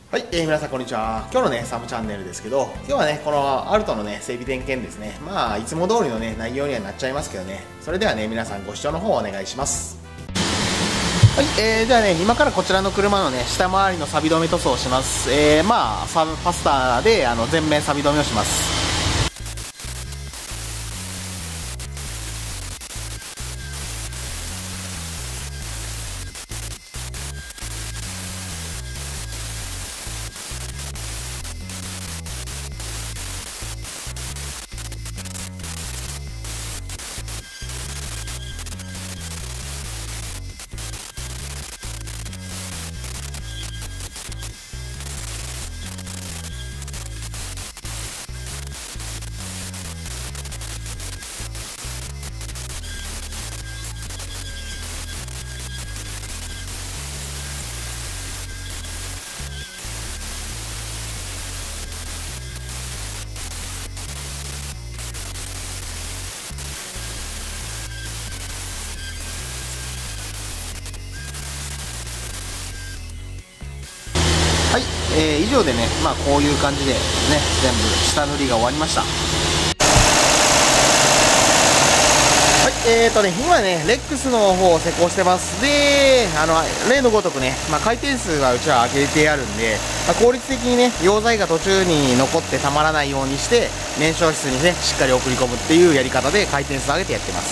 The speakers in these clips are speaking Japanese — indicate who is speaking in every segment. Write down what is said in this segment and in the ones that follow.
Speaker 1: はい、皆さんこんにちは。今日のね、サブチャンネルですけど、今日はね、このアルトのね、整備点検ですね。まあ、いつも通りのね、内容にはなっちゃいますけどね。それではね、皆さんご視聴の方お願いします。はい、ではね、今からこちらの車のね、下回りの錆止め塗装をします。まあ、パスターで、全面錆止めをします。はい、以上でね、まあこういう感じでね、全部下塗りが終わりました。はい、今ね、レックスの方を施工してます。で、例のごとくね、まあ、回転数はうちは上げてあるんで、まあ、効率的にね、溶剤が途中に残ってたまらないようにして、燃焼室にね、しっかり送り込むっていうやり方で回転数上げてやってます。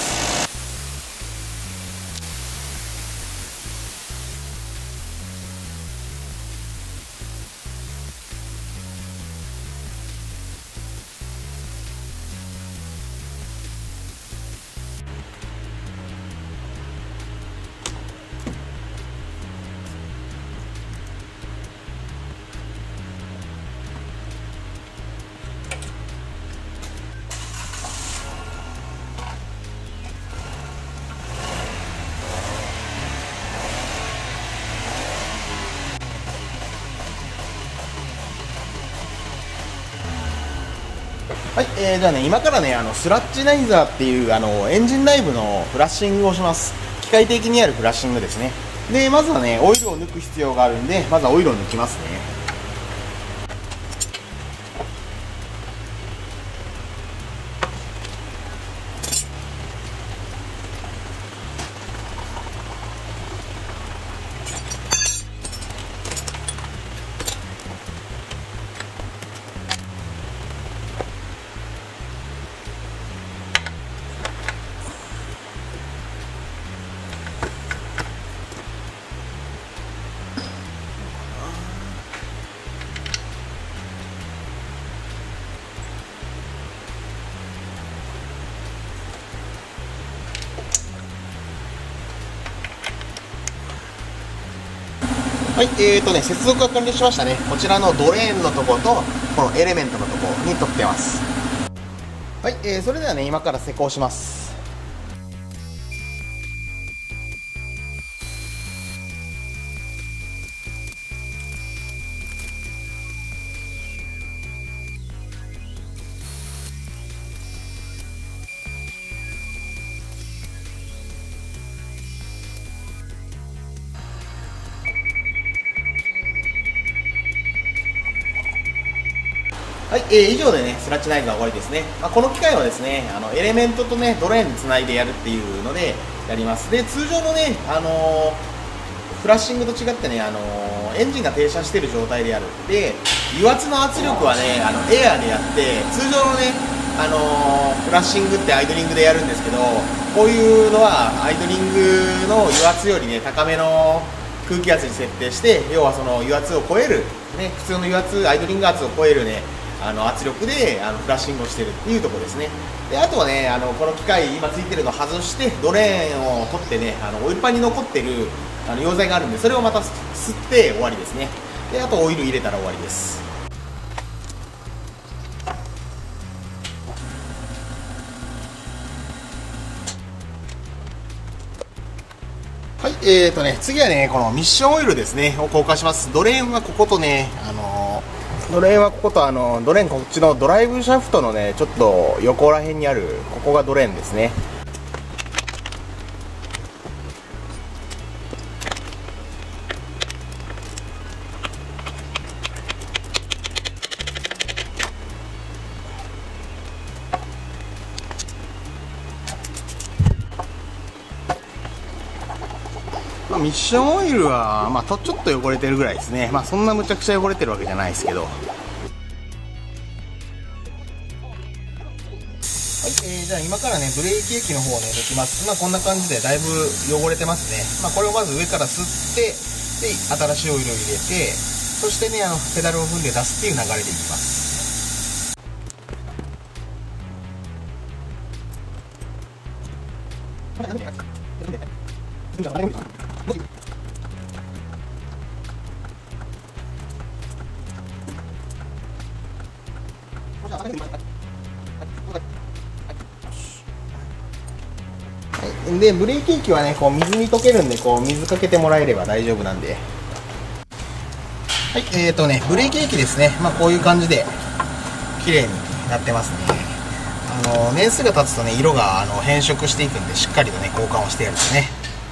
Speaker 1: はい、じゃあね、今からね、スラッジナイザーっていう、エンジン内部のフラッシングをします。機械的にやるフラッシングですね。で、まずはね、オイルを抜く必要があるんで、まずはオイルを抜きますね。はい、接続が完了しましたね。こちらのドレーンのところと、このエレメントのところに取ってます。はい、それではね、今から施工します。はい、以上でね、スラッジナイズが終わりですね。まあ、この機械はですね、エレメントとね、ドレーンにつないでやるっていうので、やります。で、通常のね、フラッシングと違ってね、エンジンが停車している状態でやる。で、油圧の圧力はね、エアーでやって、通常のね、フラッシングってアイドリングでやるんですけど、こういうのはアイドリングの油圧よりね、高めの空気圧に設定して、要はその油圧を超える、ね、普通の油圧、アイドリング圧を超えるね、圧力でフラッシングをしているっていうところですね。で、あとはね、この機械今ついてるのを外してドレーンを取ってね、オイルパンに残ってる溶剤があるんで、それをまた吸って終わりですね。で、あとオイル入れたら終わりです。はい、次はね、このミッションオイルですね、を交換します。ドレーンはこことね、ドレーンはこことドレーンこっちのドライブシャフトのね、ちょっと横ら辺にある、ここがドレーンですね。 ミッションオイルは、ちょっと汚れてるぐらいですね。そんなむちゃくちゃ汚れてるわけじゃないですけど。はい、じゃあ今からね、ブレーキ液の方をね、抜きます。こんな感じでだいぶ汚れてますね。これをまず上から吸って、で、新しいオイルを入れて、そしてね、ペダルを踏んで出すっていう流れでいきます。で、ブレーキ液はね、こう水に溶けるんで、こう水かけてもらえれば大丈夫なんで。はい、ブレーキ液ですね。こういう感じで綺麗になってますね。年数が経つとね、色が変色していくんで、しっかりとね、交換をしてやるとね。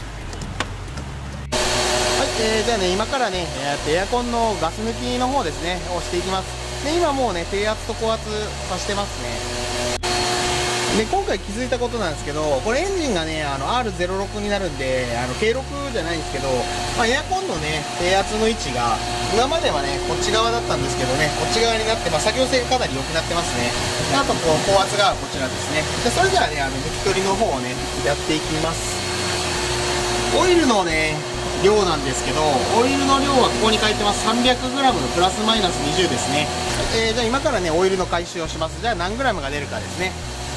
Speaker 1: はい、じゃあね、今からね、エアコンのガス抜きの方ですね、をしていきます。で、今もうね、低圧と高圧さしてますね。で、今回気づいたことなんですけど、これエンジンがね、R06 になるんで、K6 じゃないんですけど、エアコンのね、低圧の位置が、今まではね、こっち側だったんですけどね、こっち側になって、作業性がかなり良くなってますね。で、あと、こう、高圧がこちらですね。で、それではね、抜き取りの方をね、やっていきます。オイルのね、量なんですけど、オイルの量はここに書いてます。300g のプラスマイナス20ですね。じゃあ今からね、オイルの回収をします。じゃあ何 g が出るかですね。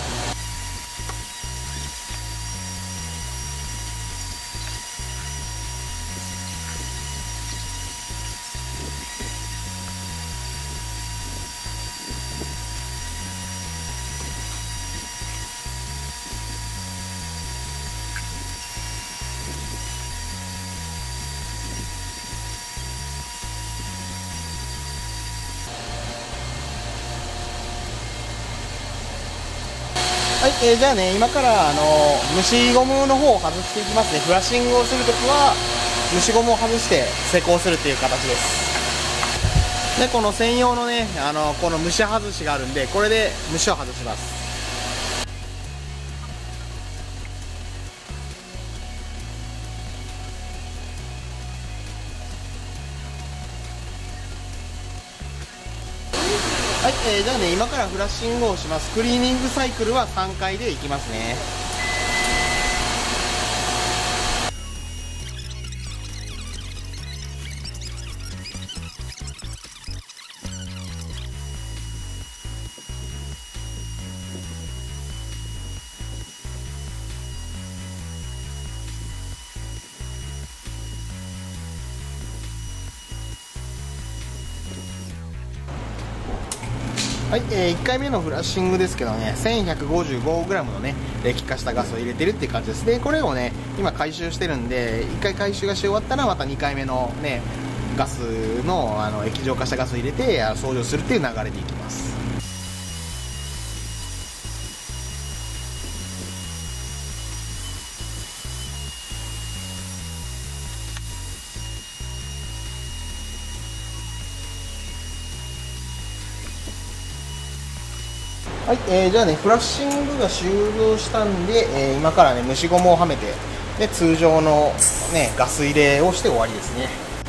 Speaker 1: はい、じゃあね、今から虫ゴムの方を外していきますね。フラッシングをするときは虫ゴムを外して施工するっていう形です。で、この専用のね、この虫外しがあるんで、これで虫を外します。はい、じゃあね、今からフラッシングをします。クリーニングサイクルは3回でいきますね。はい、1回目のフラッシングですけどね、1155g のね、気化したガスを入れてるっていう感じです。で、これをね、今回収してるんで、1回回収がし終わったら、また2回目のね、ガスの、液状化したガスを入れて、掃除をするっていう流れでいきます。はい、じゃあね、フラッシングが終了したんで、今からね、虫ゴムをはめて、で、通常のね、ガス入れをして終わりですね。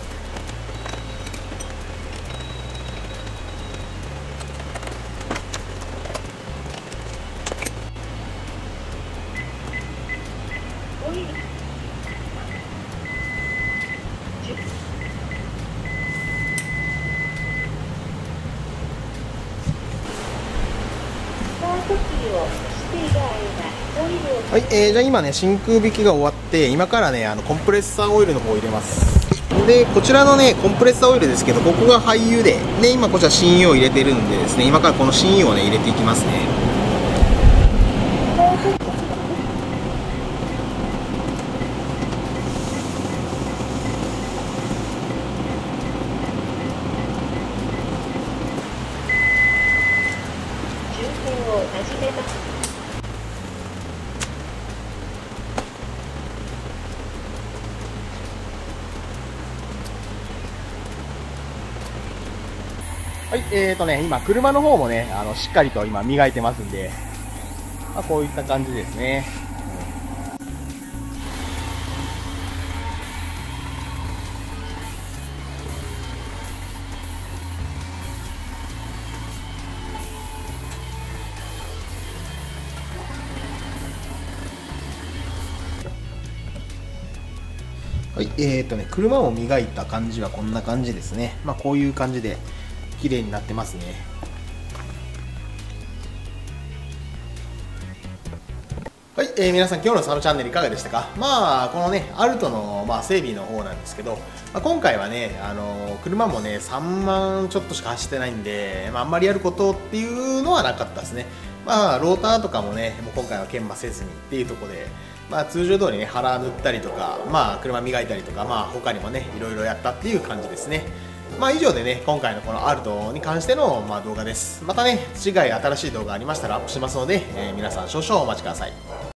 Speaker 1: はい、じゃあ今ね、真空引きが終わって、今からね、コンプレッサーオイルの方を入れます。で、こちらのね、コンプレッサーオイルですけど、ここが廃油で、今こちら新油を入れてるんでですね、今からこの新油をね、入れていきますね。はい、今、車の方もね、しっかりと今、磨いてますんで、こういった感じですね。 はい、車を磨いた感じはこんな感じですね。こういう感じで綺麗になってますね。はい、皆さん今日のサブチャンネルいかがでしたか。このねアルトの、整備の方なんですけど、今回はね車もね3万ちょっとしか走ってないんで、あんまりやることっていうのはなかったですね。ローターとかもねもう今回は研磨せずにっていうところで、通常通りね腹塗ったりとか、車磨いたりとか、他にもねいろいろやったっていう感じですね。以上でね今回のこのアルトに関しての、動画です。またね次回新しい動画ありましたらアップしますので、皆さん少々お待ちください。